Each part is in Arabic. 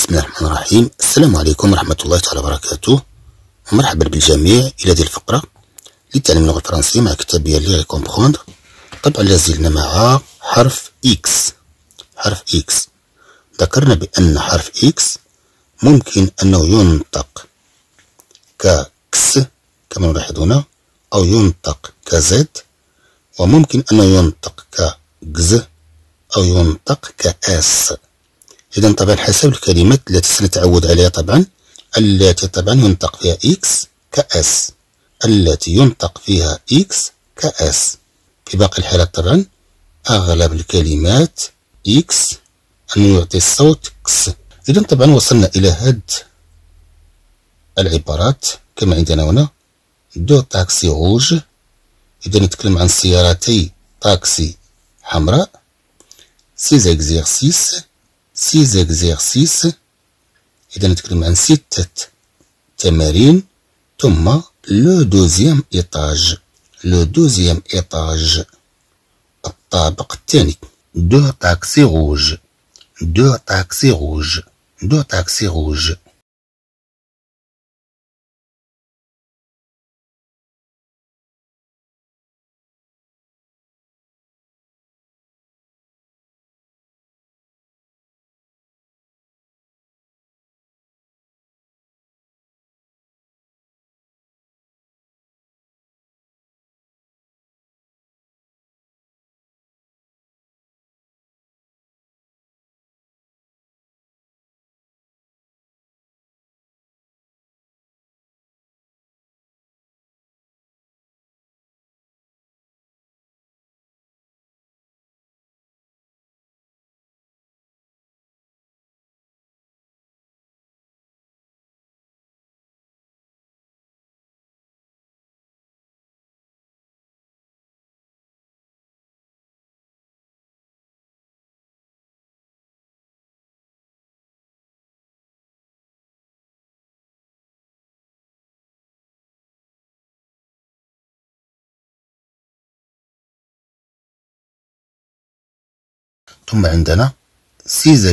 بسم الله الرحمن الرحيم. السلام عليكم ورحمة الله تعالى وبركاته، ومرحبا بالجميع إلى هذه الفقرة لتعلم اللغة الفرنسية مع كتابي لي كومبخوندر. طبعا لازلنا مع حرف إكس. حرف إكس ذكرنا بأن حرف إكس ممكن أنه ينطق ككس كما نلاحظ هنا، أو ينطق كزد، وممكن أنه ينطق كجز أو ينطق كأس. إذا طبعا حسب الكلمات التي سنتعود عليها، طبعا التي طبعا ينطق فيها إكس كأس، التي ينطق فيها إكس كأس. في باقي الحالات طبعا أغلب الكلمات إكس أنه يعطي الصوت كس. إذا طبعا وصلنا إلى هاد العبارات كما عندنا هنا: دو تاكسي روج، إذا نتكلم عن سيارتي تاكسي حمراء. سي زيكزيرسيس، إذا نتكلم عن 6 تمارين. ثم لو دوزيام إيطاج، الطابق الثاني. دو تاكسي روج. ثم عندنا 6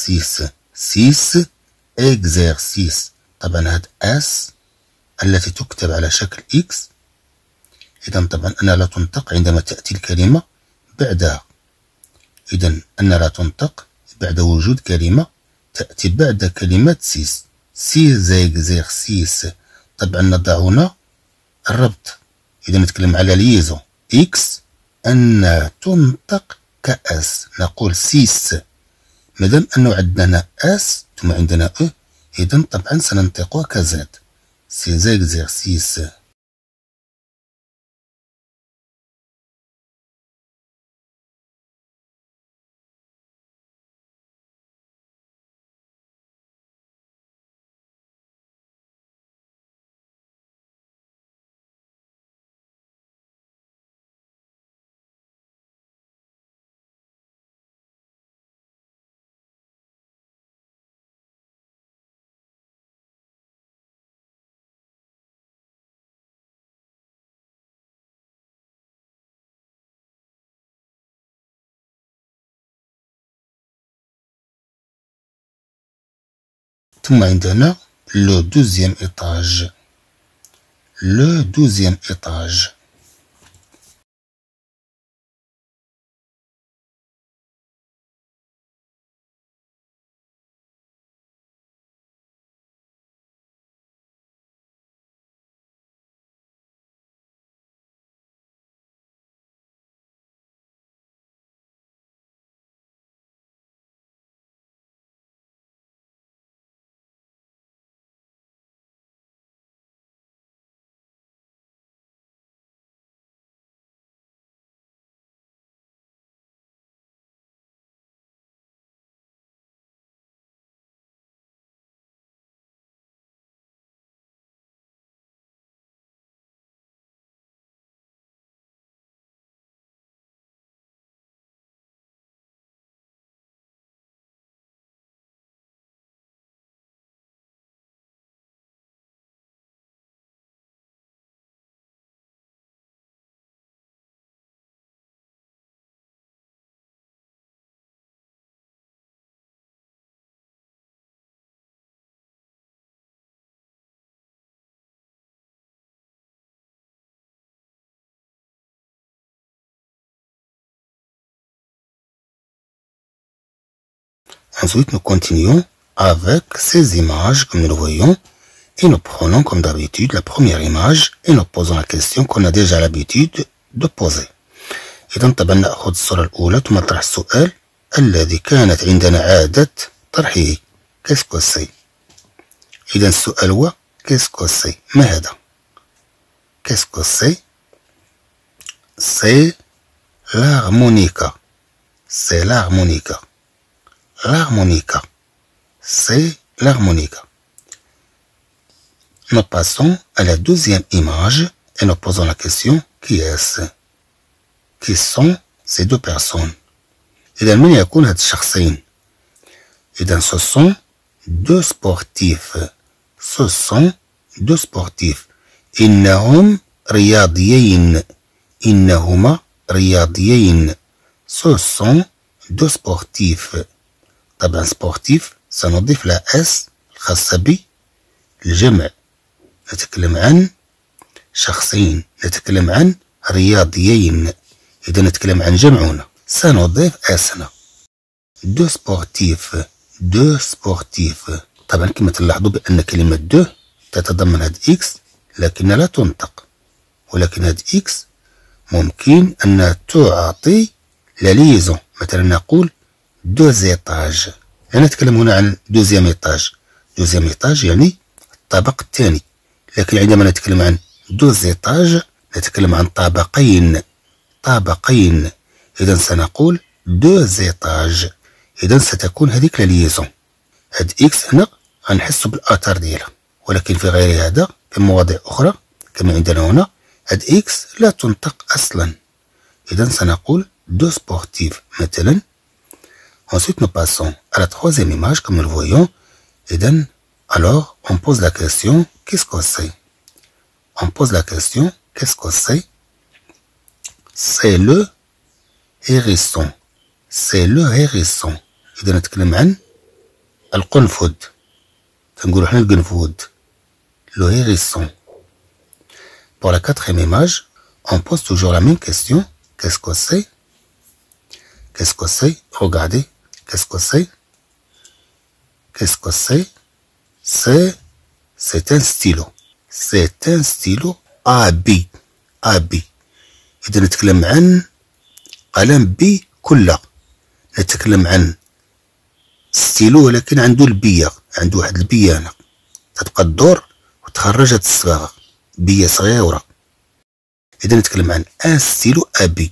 إكزيرسيس. طبعا هاد اس التي تكتب على شكل إكس، إذا طبعا أنها لا تنطق عندما تأتي الكلمة بعدها. إذا أنها لا تنطق بعد وجود كلمة تأتي بعد كلمة سيس. زيكزيرسيس. طبعا نضع هنا الربط، إذا نتكلم على ليزو إكس أنها تنطق كأس، نقول سيس. مادام أنه عندنا أس ثم عندنا أو، إذا طبعا سننطقها كزد. سي زيكزيرسيس. ثم عندنا لو دوزيام إيطاج. Ensuite, nous continuons avec ces images, comme nous le voyons, et nous prenons, comme d'habitude, la première image et nous posons la question qu'on a déjà l'habitude de poser. إذا طبعا نأخذ الصورة الأولى ثم نطرح السؤال الذي كانت عندنا عادة طرحه. كيسكو سي؟ إذا السؤال هو كيسكو سي؟ ما هذا؟ كيسكو سي؟ سي l'harmonica. C'est l'harmonica. L'harmonica. C'est l'harmonica. Nous passons à la deuxième image et nous posons la question qui est-ce? Qui sont ces deux personnes? إذا من يكون هاد الشخصين؟ إذا ce sont deux sportifs. Ce sont deux sportifs. إنهم رياضيين. إنهما رياضيين. Ce sont deux sportifs. طبعا sportif سنضيف لا اس الخاصة بالجمع. نتكلم عن شخصين. نتكلم عن رياضيين. إذا نتكلم عن جمع هنا سنضيف اسنا. دو سبورتيف. دو سبورتيف. طبعا كما تلاحظوا بأن كلمة دو تتضمن هاد إكس لكنها لا تنطق، ولكن هاد إكس ممكن أن تعطي لا ليزون. مثلا نقول دو زيطاج. أنا نتكلم هنا عن دوزيام إيطاج. دوزيام إيطاج يعني الطابق الثاني، لكن عندما نتكلم عن دو زيطاج نتكلم عن طابقين. طابقين. إذا سنقول دو زيطاج. إذا ستكون هذيك لا ليزون. هاد إكس هنا غنحسو بالآثار ديالها، ولكن في غير هذا في مواضيع أخرى كما عندنا هنا هاد إكس لا تنطق أصلا. إذا سنقول دو سبورتيف مثلا. Ensuite, nous passons à la troisième image, comme nous le voyons. Et donc, alors, on pose la question, qu'est-ce que c'est? On pose la question, qu'est-ce que c'est? C'est le hérisson. C'est le hérisson. إذا نتكلم عن القنفذ. تنقولوا حنا القنفذ. Le hérisson. Pour la quatrième image, on pose toujours la même question. Qu'est-ce que c'est? Qu'est-ce que c'est? Regardez. Qu'est-ce que c'est? Qu'est-ce que c'est? C'est un stylo. C'est un stylo AB. AB. إذا نتكلم عن قلم بي كله. نتكلم عن ستيلو ولكن عنده البية. عنده واحد البية هنا تبقى تدور وتخرج هاد الصباغة. بية صغيرة. إذا نتكلم عن ان stylo AB.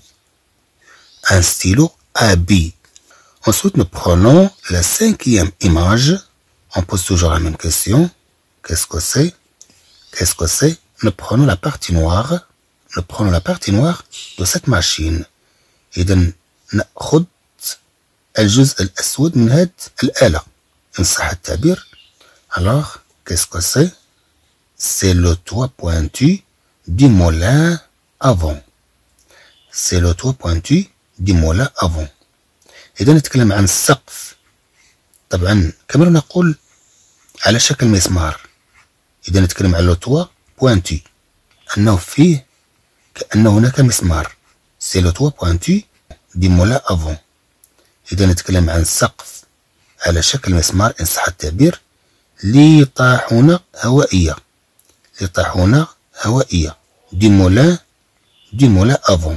Un stylo AB. Ensuite, nous prenons la cinquième image. On pose toujours la même question. Qu'est-ce que c'est? Qu'est-ce que c'est? Nous prenons la partie noire. Nous prenons la partie noire de cette machine. إذا نأخذ الجزء الأسود من هاد الآلة إن صح التعبير. Alors, qu'est-ce que c'est? C'est le toit pointu du moulin à vent. C'est le toit pointu du moulin à vent. إذا نتكلم عن السقف. طبعا كما نقول على شكل مسمار. إذا نتكلم عن لو توا بوانتي أنه فيه كأن هناك مسمار. سي لو توا بوانتي دي مولا أفون. إذا نتكلم عن سقف على شكل مسمار إن صح التعبير. لطاحونة هوائية. لطاحونة هوائية. دي مولا أفون.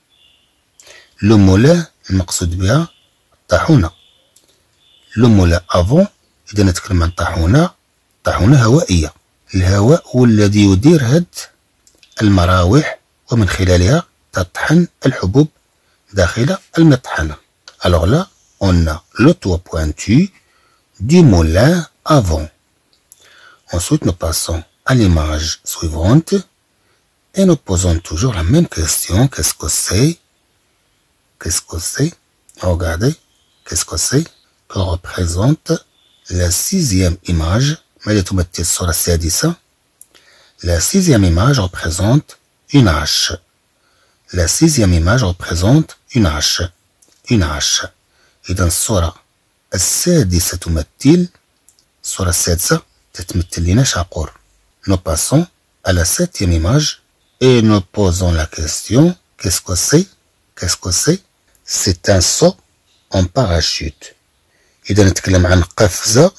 لو مولا المقصود بها طاحونة. لو مولا أفون. إذا نتكلم عن طاحونة هوائية. الهواء هو الذي يدير هاد المراوح ومن خلالها تطحن الحبوب داخل المطحنة. Alors là, on a le toit pointu du moulin à vent. Ensuite, nous passons à l'image suivante et nous posons toujours la même question. Qu'est-ce que c'est? Qu'est-ce que c'est? Regardez, qu'est-ce que c'est que représente la sixième image? ماذا تمثل الصورة السادسة؟ La sixième image représente une hache. La sixième image représente une hache. Une hache. إذا الصورة السادسة تمثل الصورة السادسة تتمثل لنا شاقور. Nous passons à la septième image et nous posons la question. Qu'est-ce que c'est? Qu'est-ce que c'est? C'est un saut en parachute. إذا نتكلم عن قفزة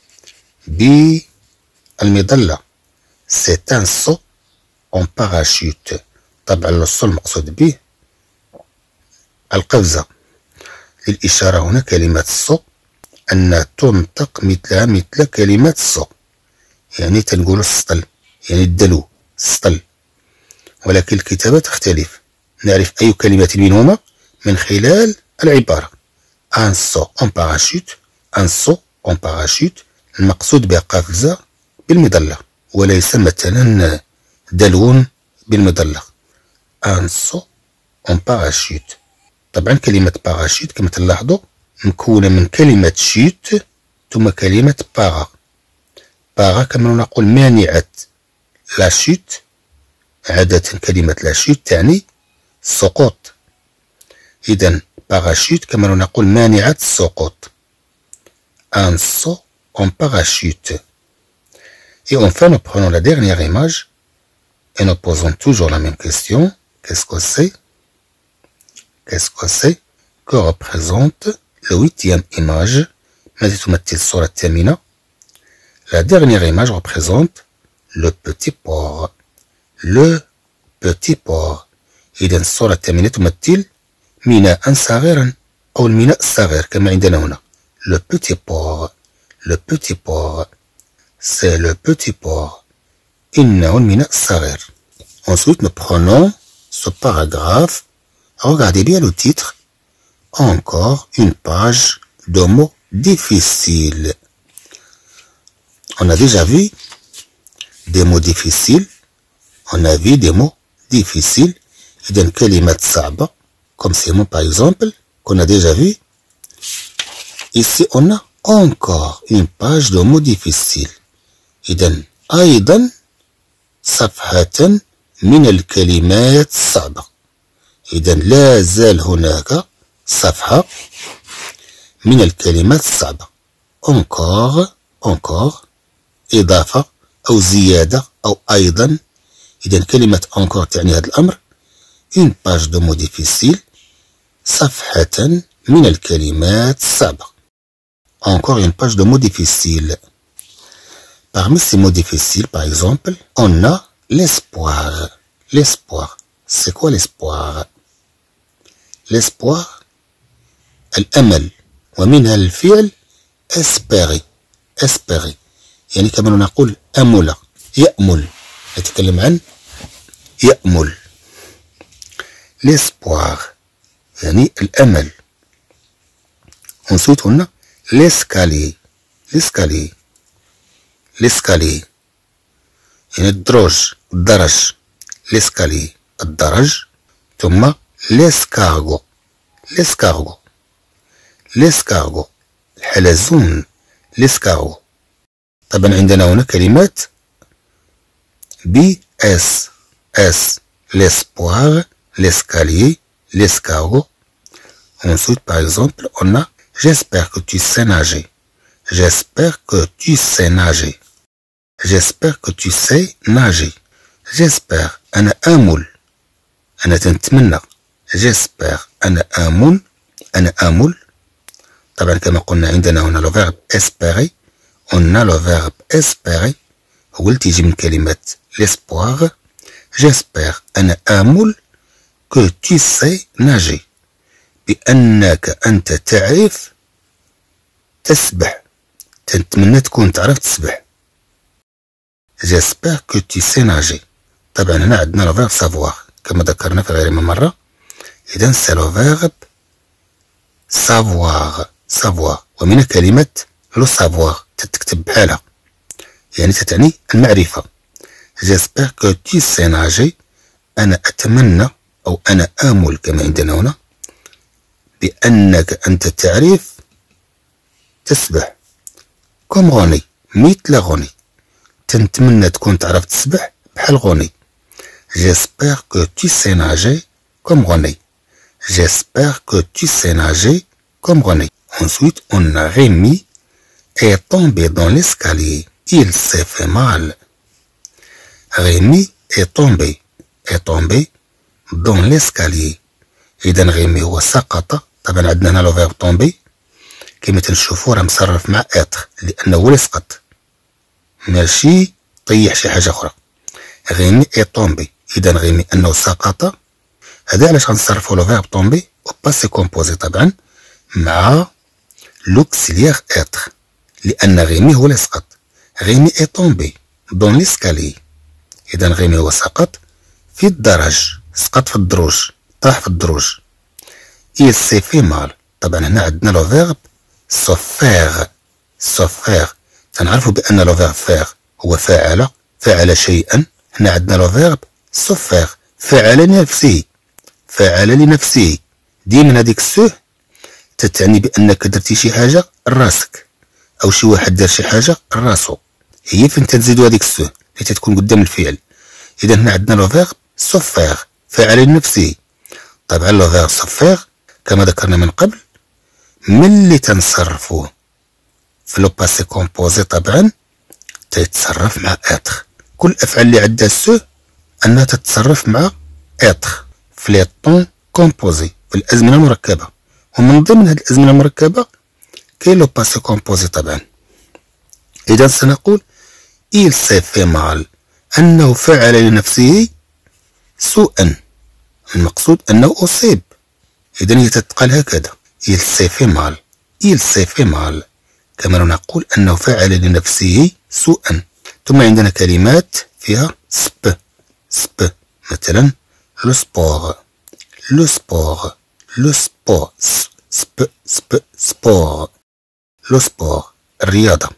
بالمظلة. C'est un saut en parachute. طبعا الصو المقصود به القفزة. للإشارة هنا كلمة الصو أن تنطق مثل كلمة الصو، يعني تنقول السطل، يعني الدلو السطل، ولكن الكتابة تختلف. نعرف أي كلمة منهما من خلال العبارة. un saut en parachute، un saut en parachute المقصود بها قفزة بالمظلة، وليس مثلا دلو بالمظلة. un saut en parachute. طبعا كلمة باراشوت كما تلاحظوا مكونة من كلمة شيت ثم كلمة باغا. باغا كما نقول مانعة لا شيت، عادة كلمة لا شيت تعني السقوط. إذا باراشوت كما نقول مانعة السقوط. un saut en parachute. Et enfin, nous prenons la dernière image et nous posons toujours la même question. Qu'est-ce que c'est? Qu'est-ce que c'est que représente le 8e image? La dernière image représente le petit porc. Le petit porc. إذا الصورة الثامنة تمثل ميناء صغيرا أو الميناء الصغير كما عندنا هنا. Le petit porc. Le petit porc. C'est le petit porc. إنه الميناء الصغير. Ensuite, nous prenons ce paragraphe. Regardez bien le titre. Encore une page de mots difficiles. On a déjà vu des mots difficiles. On a vu des mots difficiles. إذن كلمة صعبة comme ces mots par exemple qu'on a déjà vu. Ici on a encore une page de mots difficiles. إذن أيضا صفحة من الكلمات الصعبة. إذا لا زال هناك صفحة من الكلمات الصعبة. encore إضافة أو زيادة أو أيضا. إذا كلمة encore تعني هذا الأمر. une page de mots difficiles صفحة من الكلمات الصعبة. encore une page de mots difficiles. Parmi ces mots difficiles, par exemple, on a l'espoir. L'espoir. C'est quoi l'espoir? l'espoir الأمل، ومنها الفعل espérer. espérer يعني كما نقول أمل، يأمل، نتكلم عن يأمل. l'espoir يعني الأمل. ensuite هنا l'escalier. l'escalier l'escalier يعني الدرج، الدرج. l'escalier الدرج. ثم l'escargot. l'escargot l'escargot الحلزون. l'escargot. طبعا عندنا هنا كلمات BS S. l'espoir, l'escalier, l'escargot. Ensuite, par exemple, on a j'espère que tu sais nager. j'espère que tu sais nager. j'espère que tu sais nager. j'espère أنا آمل، أنا تنتمنى. j'espère أنا آمل، أنا آمل. طبعا كما قلنا عندنا هنا لو فيرب espérer. on a le verbe espérer هو اللي تيجي من كلمة l'espoir. j'espère أنا آمل que tu sais nager بأنك أنت تعرف تسبح، تنتمنى تكون تعرف تسبح. j'espère que tu sais nager. طبعا هنا عندنا لو فيرب savoir كما ذكرنا في غير مرة. إذا سي لو فيرب savoir. savoir ومن كلمة لو savoir تتكتب بحالها، يعني تتعني المعرفة. j'espère que tu sais nager أنا أتمنى أو أنا آمل كما عندنا هنا بأنك أنت تعرف تسبح. كوم غوني مثل غوني، تنتمنى تكون تعرف تسبح بحال غوني. j'espère que tu sais nager comme René. j'espère que tu sais nager comme René. Ensuite, on a Rémi est tombé dans l'escalier. Il s'est fait mal. Rémi est tombé dans l'escalier. إذا Rémi هو سقط. طبعا عندنا هنا لو فيرب tomber كما تنشوفو راه مصرف مع اتر لانه هو اللي سقط ماشي طيح شي حاجه اخرى. غيمي اي طومبي، اذا غيمي انه سقط. هذا علاش غنصرفو لو فيرب طومبي او باسي كومبوزي طبعا مع لوكسيليير اتر لان غيمي هو اللي سقط. غيمي اي طومبي دون ليسكالي، اذا غيمي هو سقط في الدرج، سقط في الدروج، طاح في الدروج. il s'est fait mal، طبعا هنا عندنا لو فيرب سوفير. سوفير تنعرفوا بان لو فيرب فير هو فعل شيئا. هنا عندنا لو فيرب سوفير فعل لنفسه، فعل لنفسه. ديما هذيك السو تتعني بانك درتي شي حاجه لراسك او شي واحد دار شي حاجه لراسو، هي فين تنزيدو هذيك السو اللي تتكون قدام الفعل. اذا هنا عندنا لو فيرب سوفير فعل لنفسه. طبعا لو فيرب سوفير كما ذكرنا من قبل ملي تنصرفوه في لو باسي كومبوزي طبعا تيتصرف مع اتر. كل الافعال اللي عندها سو انها تتصرف مع اتر في لي طون كومبوزي في الازمنه المركبه، ومن ضمن هذه الازمنه المركبه كاين لو باسي كومبوزي طبعا. اذا سنقول il s'est fait mal انه فعل لنفسه سوءا، المقصود انه اصيب. اذا هي تتقال هكذا il s'est fait mal، il s'est fait mal كما نقول انه فعل لنفسه سوءا. ثم عندنا كلمات فيها سب. سب مثلا لو سبور، لو سبور، لو سبور، سب سب سبور، لو سبور الرياضة.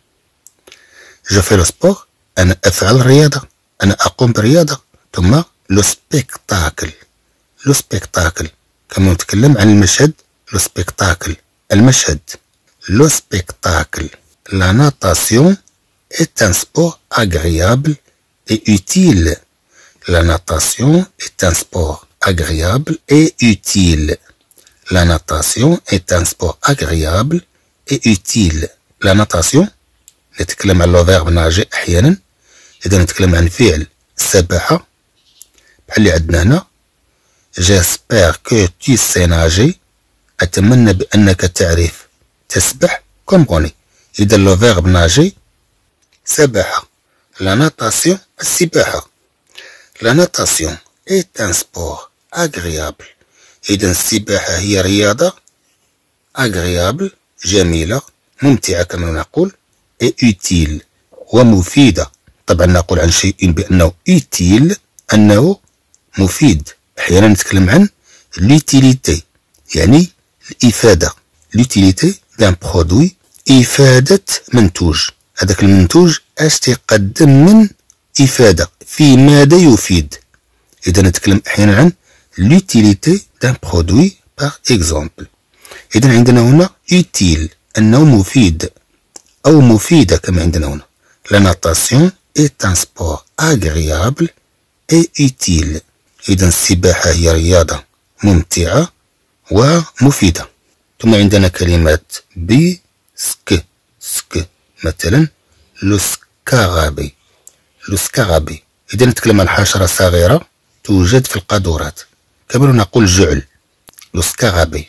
جو في لو سبور أنا أفعل الرياضة، أنا أقوم بالرياضة. ثم لو سبيكتاكل، لو سبيكتاكل كما نتكلم عن المشهد، لو سبيكتاكل المشهد. لو سبيكتاكل. La natation est un sport agréable et utile. La natation est un sport agréable et utile. La natation est un sport agréable et utile. La natation نتكلم عن لو فيرب ناجي أحيانا. إذا نتكلم عن فعل السباحة بحال اللي عندنا هنا j'espère que tu sais nager، أتمنى بأنك تعرف تسبح كومبوني. إذا لو فيرب ناجي سباحة. لا ناتاسيون السباحة. لا ناتاسيون est un sport agréable، إذا السباحة هي رياضة agréable جميلة ممتعة كما نقول، et utile ومفيدة. طبعا نقول عن شيء بأنه utile أنه مفيد. أحيانا نتكلم عن l'utilité يعني الإفادة. l'utilité d'un produit إفادة منتوج. هذاك المنتوج اش تيقدم من إفادة، في ماذا يفيد. إذا نتكلم أحيانا عن l'utilité d'un produit par exemple. إذا عندنا هنا utile أنه مفيد أو مفيدة كما عندنا هنا. La natation est un sport agréable et utile. إذا السباحة هي رياضة ممتعة ومفيدة. ثم عندنا كلمات بي سك. سك مثلا لو سكارابي. لو سكارابي إذا نتكلم عن حشرة صغيرة توجد في القاذورات كما نقول جعل. لو سكارابي.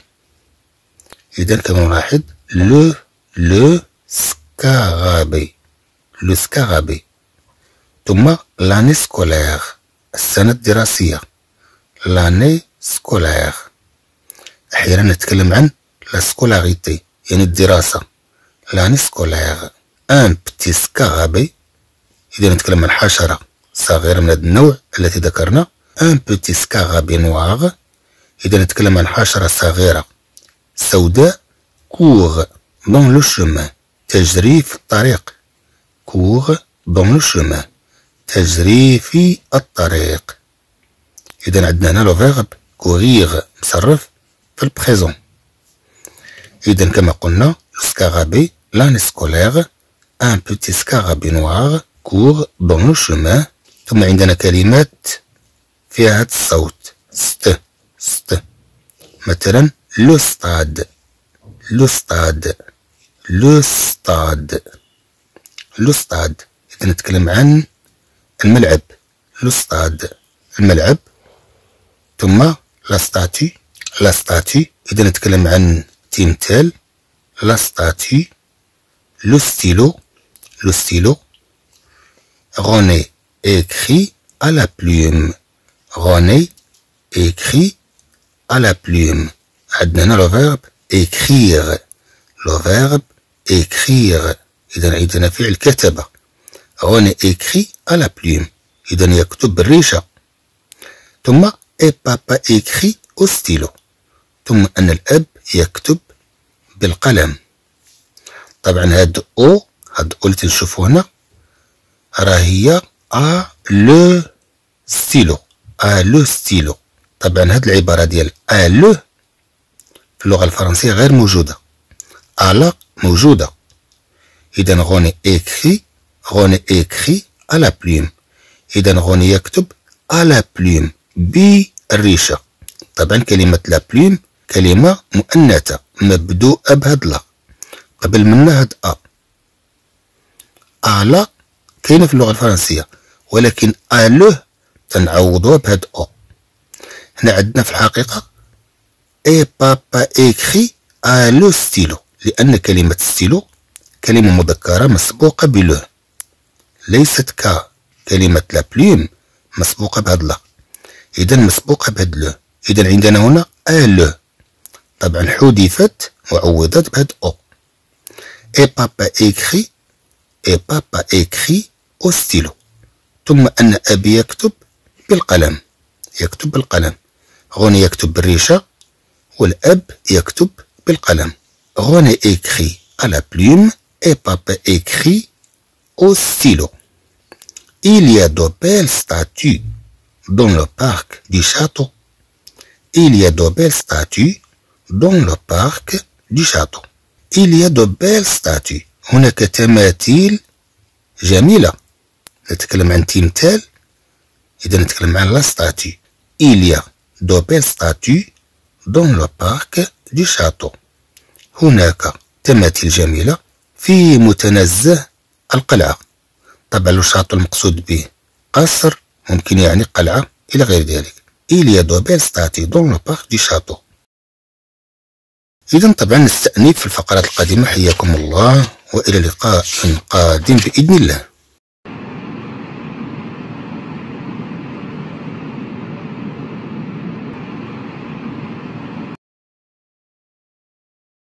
إذا كما نلاحظ لو سكارابي. لو سكارابي. ثم لاني سكولير السنة الدراسية. لاني سكولير أحيانا نتكلم عن لا سكولاريتي يعني الدراسة. لاني سكولير. ان بتي سكارابي إذا نتكلم عن حشرة صغيرة من هذا النوع التي ذكرنا. ان بتي سكارابي نوار إذا نتكلم عن حشرة صغيرة سوداء. كور دون لو شومان تجري في الطريق. كور دون لو شومان تجري في الطريق. إذا عندنا هنا لو فيرب كوريغ مصرف في البريزون. إذا كما قلنا لو سكارابي لاني سكولير ان بوتي سكارابي نوار كور دون لو شومان. ثم عندنا كلمات فيها هذا الصوت ست. ست مثلا لو ستاد. لو ستاد. لو ستاد. لو ستاد إذا نتكلم عن الملعب. لو ستاد الملعب. ثم لا ستاتي. لا ستاتي إذا نتكلم عن تمثال. la statue, le stylo. René écrit à la plume. René écrit à la plume. عندنا le verbe écrire. Le verbe écrire. إذا عندنا فعل كتب. René écrit à la plume. إذا يكتب بالريشة. ثم et papa écrit au stylo. ثم أن الأب يكتب بالقلم. طبعا هاد او اللي تنشوفو هنا راهي لو ستيلو. طبعا هاد العبارة ديال لو في اللغة الفرنسية غير موجودة. لا موجودة. إذا غوني écrit à la plume. إذا غوني يكتب à la plume بالريشة. طبعا كلمة لا بلوم كلمة مؤنثة مبدوءة بهاد لا، قبل منها هاد لا كاينة في اللغة الفرنسية، ولكن لو تنعوضوها بهاد هنا عندنا في الحقيقة اي بابا écrit à le stylo، لأن كلمة ستيلو كلمة مذكرة مسبوقة بلو، ليست ككلمة لا بلوم مسبوقة بهاد لا، إذا مسبوقة بهاد لو. إذا عندنا هنا لو طبعا حذفت وعوضت بهاد اي بابا écrit au stylo. ثم أن أبي يكتب بالقلم. غوني يكتب بالريشة والأب يكتب بالقلم. غوني écrit à la plume et papa écrit au stylo. Il y a de belles statues dans le parc du château. Il y a de belles statues dans le parc du château. Il y a de belles statues. هناك تماثيل جميلة. نتكلم عن تمثال، إذا نتكلم عن لا ستاتue. Il y a de belles statues dans le parc du château. هناك تماثيل جميلة في متنزه القلعة. طبعا لو شاطو المقصود به قصر، ممكن يعني قلعة إلى غير ذلك. Il y a de belles statues dans le parc du château. إذا طبعا نستأنف في الفقرات القادمة. حياكم الله وإلى لقاء قادم بإذن الله.